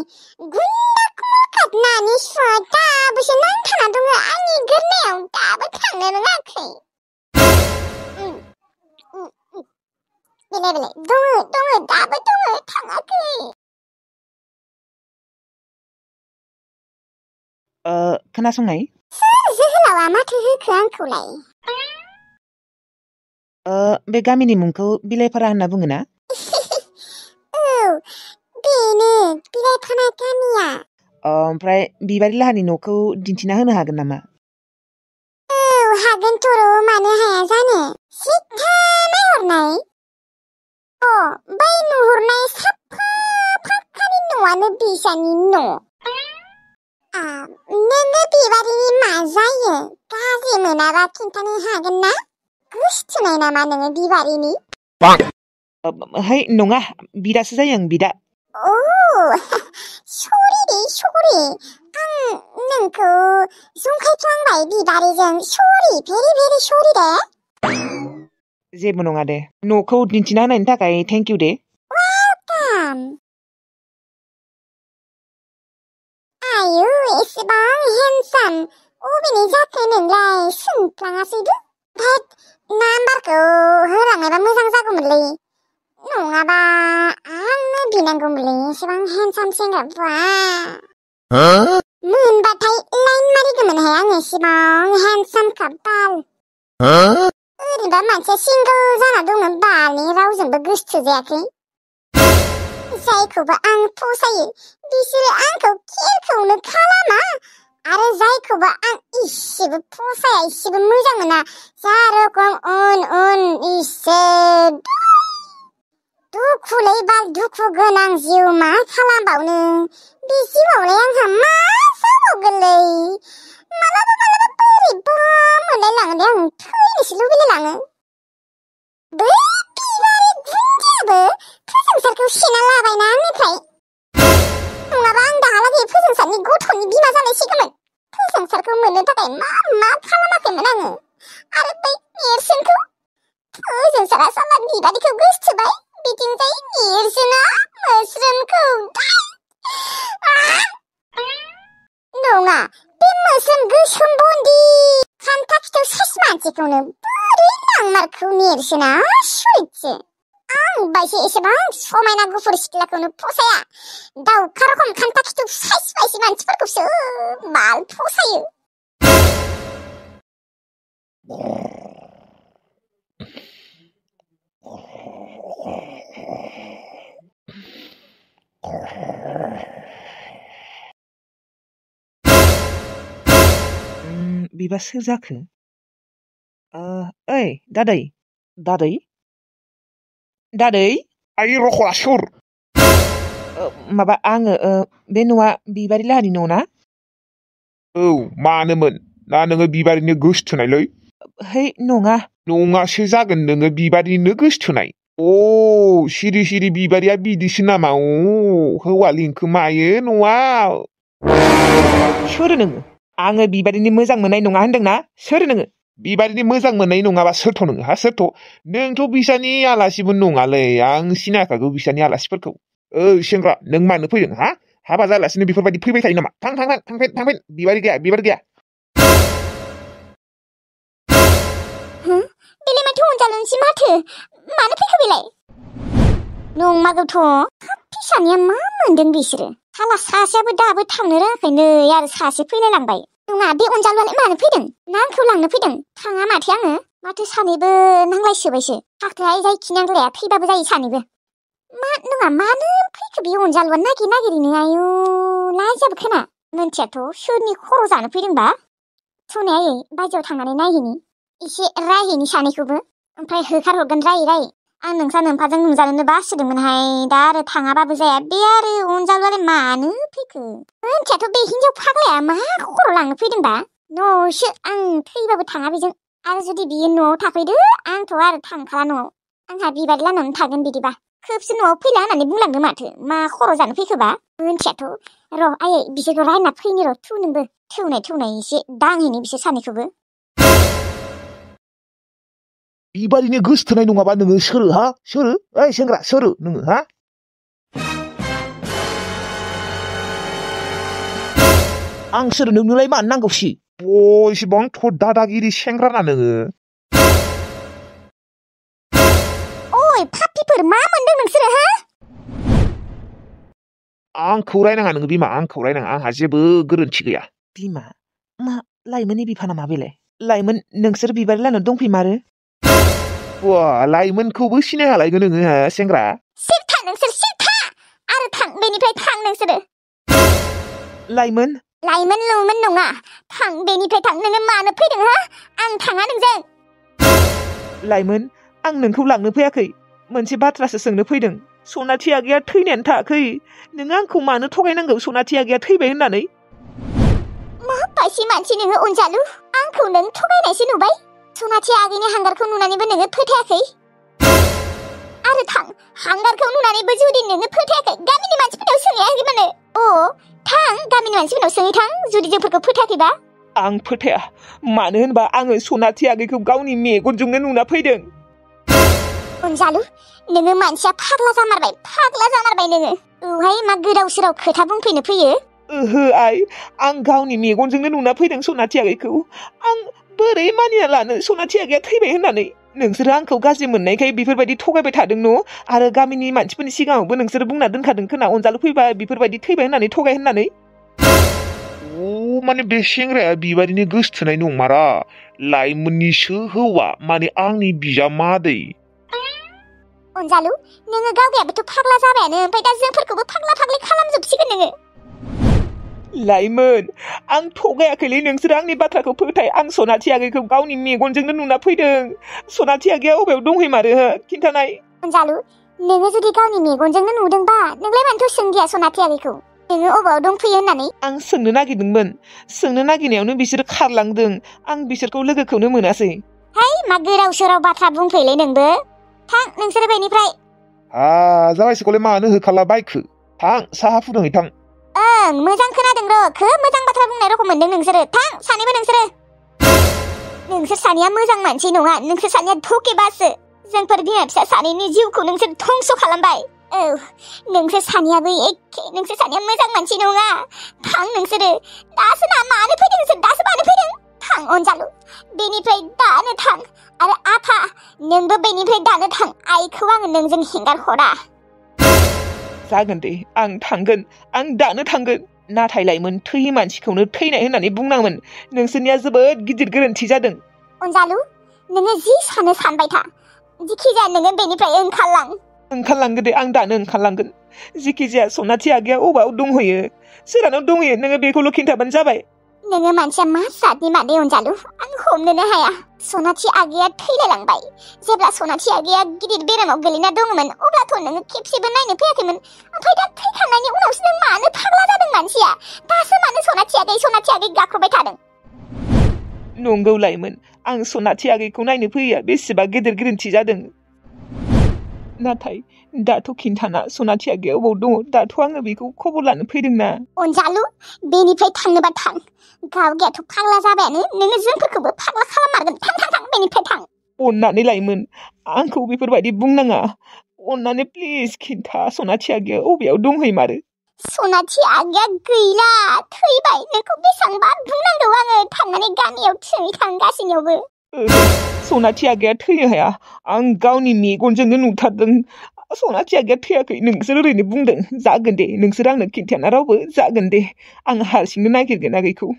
गुन्दाक मरखाबनानै सुवा दाबोसो नांथाना दङ आंनि गोरनायाव दाबो थांनो रोङाखै। बेलाय दङ दाबो दङ थाङाखै। खोनासंनाय। सोर जोहोलावा माथो होखो आंखौलाय? बे गामिनि मुंखौ बिलाइपारा होनना बुङो ना? औ बेनो बिलाइपारा गामिया। ओमफ्राय बिबारि लाहानि न'खौ दिन्थिना होनो हागोन नामा? औ हागोन थर' मानो हाया जानो। सिद्दा नायहरनाय। बै नुहुरनाय साफा फाक्कानि न'आनो बिसानि न'। नोङो बिबारिनि मा जायो? गाज्रि मोनाबा खिन्थानो हागोन ना? गोसथोनाय नामा नोङो बिबारिनि? है नङा, बिदासो जायो आं बिदा। सरि आं नोंखौ जंखायफ्लांबाय बिबारिजों। सरि, भेरि भेरि सरि दे। जेबो नङा दे। न'खौ दिन्थिना होनायनि थाखाय थेंक इउ दे। वेलकाम। आयु एसेबां हेन्डसाम। अबेनि जाखो नोंलाय? सोंफ्लाङासैबो। नाम्बारखौ होलांनायबा मोजां जागौमोनलै। नङाबा आंनो बिनांगौमोनलै एसेबां हेन्डसाम सेंग्रा बुआ। मोनबाथाय लाइन मारिगौमोनहाय आङो एसेबां हेन्डसामखा बाल। ओरैबा मानसिया सिंगोल जाना दंमोन बालनि रावजोंबो गोसथोजायाखै। जायखौबो आं फसायो बिसोरो आंखौ केरखौनो खालामा। आरो जायखौबो आं इसेबो फसाया इसेबो मोजां मोना जारखम उन इसोर दुखुलै बाल दुखु गोनां जिउ मा खालामबावनो। बे जिउआवलाय आंहा मा जाबावगोनलै। मालाबा बोरैबा मोनलायलाङो दे आं थैनोसो लुबैलायलाङो। बै बिबारि गुन्दायाबो फोजोंसारखौ सेना लाबायना आंनिफ्राय। नङाबा आं दाहालागै फोजोंसारनि गथ'नि बिमा जालायसिगौमोन। फोजोंसारखौ मोननो थाखाय मा खालामाखैमोन आङो। आरो बै नेरसोनखौ फोजोंसारा साला बिबारिखौ गोसथोबाय। बिथिंजाय नेरसोना मोस्रोमखौ। नङा, बे मोस्रोम गोसोम बन्दी खान्था खिथौ साइस मानसिखौनो बोरै लांमारखौ नेरसोना आसरितसो। आं बायसो एसेबां समायना गुफुर सिख्लाखौनो फसाया। दाउखा रखम खान्था खिथौ साइस बायसि मानसिफोरखौसो बाल फसायो। बिबा सोर जाखो? ओइ दादै आइ रख'आ सुर। माबा आङो बे न'आ बिबारि लाहानि न' ना? औ मानोमोन? ना नोङो बिबारिनो गोसथोनायलै? है नङा। नङासो जागोन, नोङो बिबारिनो गोसथोनाय। सिरि बिबारिया बिदिसो नामा? हौवा लिंखोमायो न'आव। सोर नोङो? आङो बिबारिनि मोजां मोननाय नङा होनदोंना? सोर नोङो? बिबारिनि मोजां मोननाय नङाबा सोरथ' नोङो? सोरथ'? नोंथ' बिसानि आलासिबो नङालै। आं सिनायखागौ बिसानि आलासिफोरखौ। सेंग्रा नों मानो फैदों? हाबा जालासिनो बेफोरबायदि फैबाय थायो नामा? थांफिन बिबारि गैया। बेलाय माथो अनजालुनोसै माथो? मानो फैखो बेलाय? नंमारगौथ'। फिसानिया मा मोनदों बिसोरो? साला सासेयाबो दाबो थांनो रोङाखै नै आरो सासे फैलायलांबाय। नङा, बे अनजालुआलाय मानो फैदों? ना आंखौ लांनो फैदों? थाङा माथो आङो। माथो सानैबो नांलायसोबायसो। फाख्राय जायखि नांलाया फैबाबो जायो सानैबो। मानो फैखो बे अनजालुआ नागिरैनो? आयु लाजियाबो खोना। मोनथियाथ' सोरनि खर' जानो फैदोंबा। थौनै आयै बायजोआव थांनानै नायहैनि। एसे रायहैनि सानैखौबो। ओमफ्राय होखारहरगोन रायै। आं नोंसा नोम्फाजों नुजानोनो बासिदोंमोनहाय। दा आरो थाङाबाबो जाया। बे आरो अनजालुआलाय मानो फैखो? मोनथियाथ' बे हिनजाव फाग्लाया मा खर' लांनो फैदोंबा। न'सो आं थैबाबो थाङा बेजों। आरो जुदि बियो न'आव थाफैदो आंथ' आरो थांखाला न'आव। आंहा बिबारि लानावनो थागोन बिदिबा। खोबसो न'आव फैला होननानै बुंलांदों माथो। मा खर' जानो फैखोबा? मोनथियाथ'। र' आयै बिसोरखौ रायना फैनि र'। थौ नोंबो। थौनाय एसे दांहैनि बिसोर सानैखौबो। बिबारिनो गोसथोनाय नङाबा नोङो सोरो? सोरो? ओइ सेंग्रा सोरो नोङो? आं सोर नोंनोलाय मानो नांगौसि इसिबांथ' दादागिरि सेंग्राना नोङो ओइ फाफ्लिफोर मा मोनदों नोंसोरो हा आंखौ रायनाङा नोङो बिमा आंखौ रायनाङा आंहा जेबो गोरोन्थि गैया बिमा मा लाइमोननि बिफाना मा बेलाय लाइमोन नोंसोर बिबारि लानाव दंफैमारो लाइमोनखौबो सिनाय हालायगोन नोङो सेंग्रा सिरथा नोंसोर सिरथा आरो थां बेनिफ्राय थां नोंसोरो लाइमोन लुमोन नङा थां बेनिफ्राय थां नोङो मानो फैदों हा आं थाङा नोंजों लाइमोन आं नोंखौ लांनो फैयाखै मोनसे बाथ्रासो सोंनो फैदों सनाथि आगैया थैनायानो थायाखै नोङो आंखौ मानो थगायनांगौ सनाथि आगैया थैबाय होननानै मा बायसि मानसि नोङो अनजालु आंखौ नों थगायनायसो नुबाय सनाथि आगैनि हांगारखौ नुनानैबो नोङो फोथायाखै आरो थां हांगारखौ नुनानैबो जुदि नोङो फोथायाखै गामिनि मानसिफोरनाव सोंयाखै मानो थां गामिनि मानसिफोरनाव सोङै थां जुदि जोंफोरखौ फोथायाखैबा आं फोथाया मानो होनबा आङो सनाथि आगैखौ गावनि मेगनजोंनो नुना फैदों अनजालु नोङो मानसिया फाग्ला जामारबाय नोङो औहाय मा गोदाव सोराव खोथा बुंफैनो फैयो ओहो आइ आं गावनि मेगनजोंनो नुना फैदों सनाथि आगैखौ आं बोरै मानिना लानो सनाथि आगैया थैबाय होननानै नोंसोरो आंखौ गाज्रि मोननायखाय बेफोरबायदि थगायबाय थादों न आरो गामिनि मानसिफोरनि सिगाङावबो नोंसोरो बुंना दोनखादों खोना अनजालु फैबा बेफोरबायदि थैबाय होननानै थगाय होननानै माने बे सेंग्राया बिबादिनो गोसथोनाय नंमारा लाइमोननिसो हौवा माने आंनि बिजामादै अनजालु नोङो गावगायाबोथ' फाग्ला जाबायानो ओमफ्राय दा जोंफोरखौबो फाग्ला फाग्लि खालामजोबसिगोन नोङो लाइमोन आं थगायाखैलै नोंसोरो आंनि बाथ्राखौ फोथाय आं सनाथि आगैखौ गावनि मेगनजोंनो नुना फैदों सनाथि आगैया अबेयाव दंहैमारो खिन्थानाय अनजालु नोङो जुदि गावनि मेगनजोंनो नुदोंबा नोंलाय मानोथ' सोंदिया सनाथि आगैखौ नोङो अबाव दंफैयो होननानै आं सोंनो नागिरदोंमोन सोंनो नागिरनायावनो बिसोरो खारलांदों आं बिसोरखौ लोगोखौनो मोनासै है मा गोराव सोराव बाथ्रा बुंफैलै नोंबो थां नोंसोरो बेनिफ्राय जाबायसोखौलाय मानो होखाला बाइकखौ थां साहा फुदुंहै थां ओं मोजां खोनादों र' खोब मोजां बाथ्रा बुंनाय रखम मोनदों नोंसोरो थां सानैबो नोंसोर सानैया मोजां मानसि नङा नोंसोर सानैया धकेबासो जोंफोर बिमा फिसा सानैनि जिउखौ नोंसोर धंस खालामबाय औ नोंसोर सानैयाबो एखे नोंसोर सानैया मोजां मानसि नङा थां नोंसोरो दासो ना मानो फैदों नोंसोर दासो मानो फैदों थां अनजालु बेनिफ्राय दानो थां आरो आफा नोंबो बेनिफ्राय दानो थां आइखौ आङो नोंजों हेंगार हरा जागोन दे आं थांगोन आं दानो थांगोन नाथाय लाइमोन थैयै मानसिखौनो थैनाय होननानै बुंनांगोन नोंसोरनिया जोबोद गिदिर गोरोन्थि जादों अनजालु नोङो जि सानो सानबाय था जिखिजाया नोङो बेनिफ्राय ओंखारलांगोन दे आं दानो ओंखारलांगोन जिखिजाया सनाथि आगैया अबाव दंहैयो सोरहानाव दंहैयो नोङो बेखौल' खिन्थाबानो जाबाय नोङो मानसिया मा जातनि मादै अनजालु आं हमनोनो हाया सनाथि आगैया थैलायलांबाय जेब्ला सनाथि आगैया गिदिर बेरामाव गोलैना दङमोन अब्लाथ' नोङो खेबसेबो नायनो फैयाखैमोन ओमफ्राय दा थैखांनायनि उनावसो नों मानो फाग्ला जादों मानसिया दासो मानो सनाथि आगै गाख्रबाय थादों नंगौ लाइमोन आं सनाथि आगैखौ नायनो फैया बेसेबा गिदिर गोरोन्थि जादों नाथाय दाथ' खिन्थाना सनाथि आगैया अबाव दङ दाथ' आङो बेखौ खबर लानो फैदोंना अनजालु बेनिफ्राय थांनोबा थां गावगायाथ' फाग्ला जाबायानो नोङो जोंफोरखौबो फाग्ला खालाममारगोन थां बेनिफ्राय थां अननानै लाइमोन आंखौ बेफोरबायदि बुंनाङा अननानै प्लिज खिन्था सनाथि आगैया अबेयाव दंहैमारो सनाथि आगैया गैला थैबाय नोंखौ बेसेबांबा बुंनांगौ आङो थांनानै गामियाव थांगासिनोबो सनाथि आगैया थैनो हाया आं गावनि मेगनजोंनो नुथारदों सनाथि आगैया थैयाखै नोंसोर ओरैनो बुंदों जागोन दे नोंसोर आंनो खिन्थाना रावबो जागोन दे आं हारसिंनो नागिरगोन आगैखौ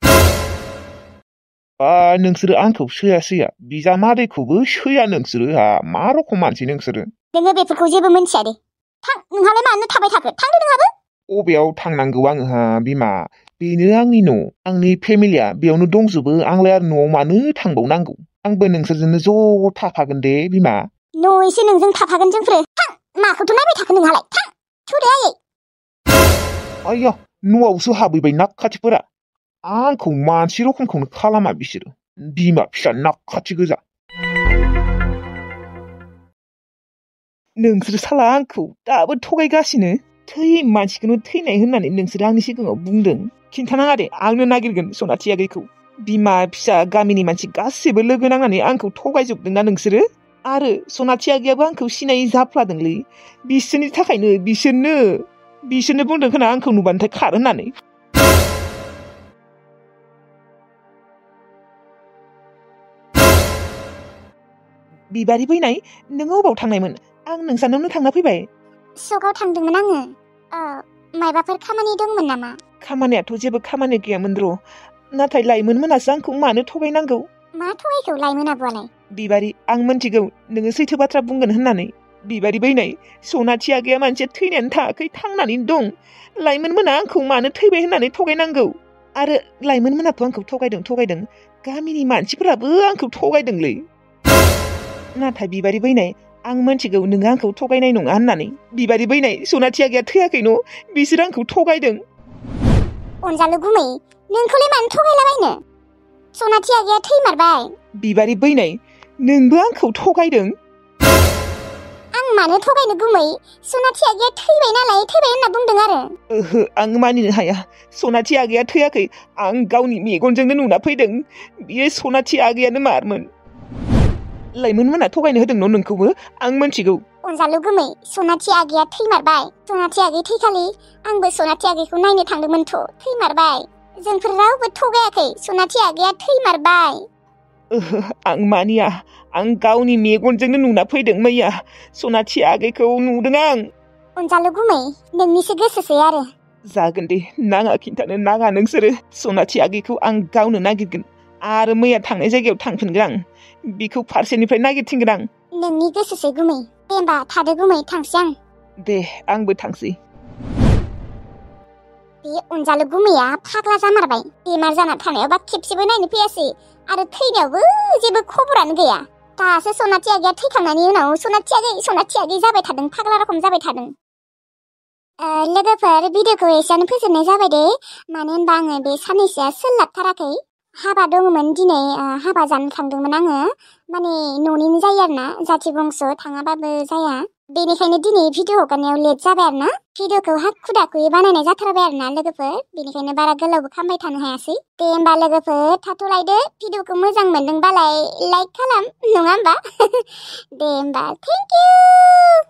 नोंसोरो आंखौ सैया बिजामादैखौबो सैया नोंसोरो मा रखम मानसि नोंसोरो नोङो बेफोरखौ जेबो मोनथिया दे थां नोंहालाय मानो थाबाय थाखो थांदो नोंहाबो अबेयाव थांनांगौ आङो बिमा बेनो आंनि न' आंनि फेमिलिया बेयावनो दंजोबो आंलाय आरो न'आव मानो थांबावनांगौ आंबो नोंसोरजोंनो ज' थाफागोन दे बिमा एसे नोंजों थाफागोन जोंफोरो थां माखौथ' नायबाय थाखो नोंहालाय थां थुदे आयै आया न'आवसो हाबैबाय नाकखाथिफोरा आंखौ मानसि रखमखौनो खालामा बिसोरो बिमा फिसा नाकखाथि गोजा नोंसोर साला आंखौ दाबो थगायगासिनो थैयै मानसिखौनो थैनाय होननानै नोंसोर आंनि सिगाङाव बुंदों खिन्थानाङा दे आंनो नागिरगोन सनाथि आगैखौ बिमा फिसा गामिनि मानसि गासैबो लोगो नांनानै आंखौ थगायजोबदोंना नोंसोरो आरो सनाथि आगैयाबो आंखौ सिनायै जाफ्लादोंलै बिसोरनि थाखायनो बिसोरनो बुंदों खोना आंखौ नुबानोथाय खार होननानै बिबारि बैनाय नों अबाव थांनायमोन? आं नोंसानावनो थांना फैबाय। सकआव थांदोंमोन आङो। मायबाफोर खामानि दंमोन नामा? खामानियाथ' जेबो खामानि गैयामोन र'। नाथाय लाइमोनमोनासो आंखौ मानो थगायनांगौ? मा थगायखौ लाइमोन आब'आलाय? बिबारि आं मोनथिगौ नोङो सैथो बाथ्रा बुंगोन होननानै। बिबारि बैनाय सनाथि आगैया मानसिया थैनायानो थायाखै, थांनानै दं। लाइमोनमोना आंखौ मानो थैबाय होननानै थगायनांगौ? आरो लाइमोनमोनाथ' आंखौ थगायदों। गामिनि मानसिफोराबो आंखौ थगायदोंलै। नाथाय बिबारि बैनाय आं मोनथिगौ नोङो आंखौ थगायनाय नङा होननानै। बिबारि बैनाय सनाथि आगैया थैयाखै न', बिसोर आंखौ थगायदों। अनजालु गुमै नोंखौलाय मानो थगायलाबायनो? सनाथि आगैया थैमारबाय। बिबारि बैनाय नोंबो आंखौ थगायदों। आं मानो थगायनो गुमै? सनाथि आगैया थैबाय नालाय थैबाय होनना बुंदों आरो। ओहो आं मानिनो हाया। सनाथि आगैया थैयाखै, आं गावनि मेगनजोंनो नुना फैदों। बियो सनाथि आगैयानो मारमोन। लाइमोनमोना थगायनो होदों न' नोंखौबो, आं मोनथिगौ। अनजालु गुमै सनाथि आगैया थैमारबाय। सनाथि आगै थैखालि आंबो सनाथि आगैखौ नायनो थांदोंमोनथ', थैमारबाय। जोंफोर रावबो थगायाखै, सनाथि आगैया थैमारबाय। ओहो आं मानिया। आं गावनि मेगनजोंनो नुना फैदों मैया। सनाथि आगैखौ नुदों आं। अनजालु गुमै नोंनिसो गोसोसै आरो। जागोन दे, नाङा खिन्थानो नाङा नोंसोरो। सनाथि आगैखौ आं गावनो नागिरगोन आरो मैया थांनाय जायगायाव थांफिनगोन आं। बिखौ फारसेनिफ्राय नागिरथिंगोन आं। नोंनि गोसोसै गुमै। दे होमबा थादो गुमै, थांसै आं। दे आंबो थांसै। बे अनजालु गुमैया फाग्ला जामारबाय। बेमार जाना थानायावबा खेबसेबो नायनो फैयासै आरो थैनायावबो जेबो खबरानो गैया। दासो सनाथि आगैया थैखांनायनि उनाव सनाथि आगै जाबाय थादों, फाग्ला रखम जाबाय थादों। लोगोफोर भिडिअखौ एसेयावनो फोजोबनाय जाबाय दे। मानो होनबा आङो बे साननैसोआ सोलाबथाराखै। हाबा दङमोन दिनै, हाबा जानो थांदोंमोन आङो। माने न'निनो जायो आरोना, जाथि बंस' थाङाबाबो जाया। बेनिखायनो दिनै भिडिअ हगारनायाव लेट जाबाय आरोना। भिडिअखौ हाखु दाखुयै बानायनाय जाथारबाय आरोना लोगोफोर। बेनिखायनो बारा गोलावबो खालामबाय थानो हायासै। दे होमबा लोगोफोर थाथ'लायदो। भिडिअखौ मोजां मोनदोंबालाय लाइक खालाम, नङा होमबा? दे होमबा थेंक इउ।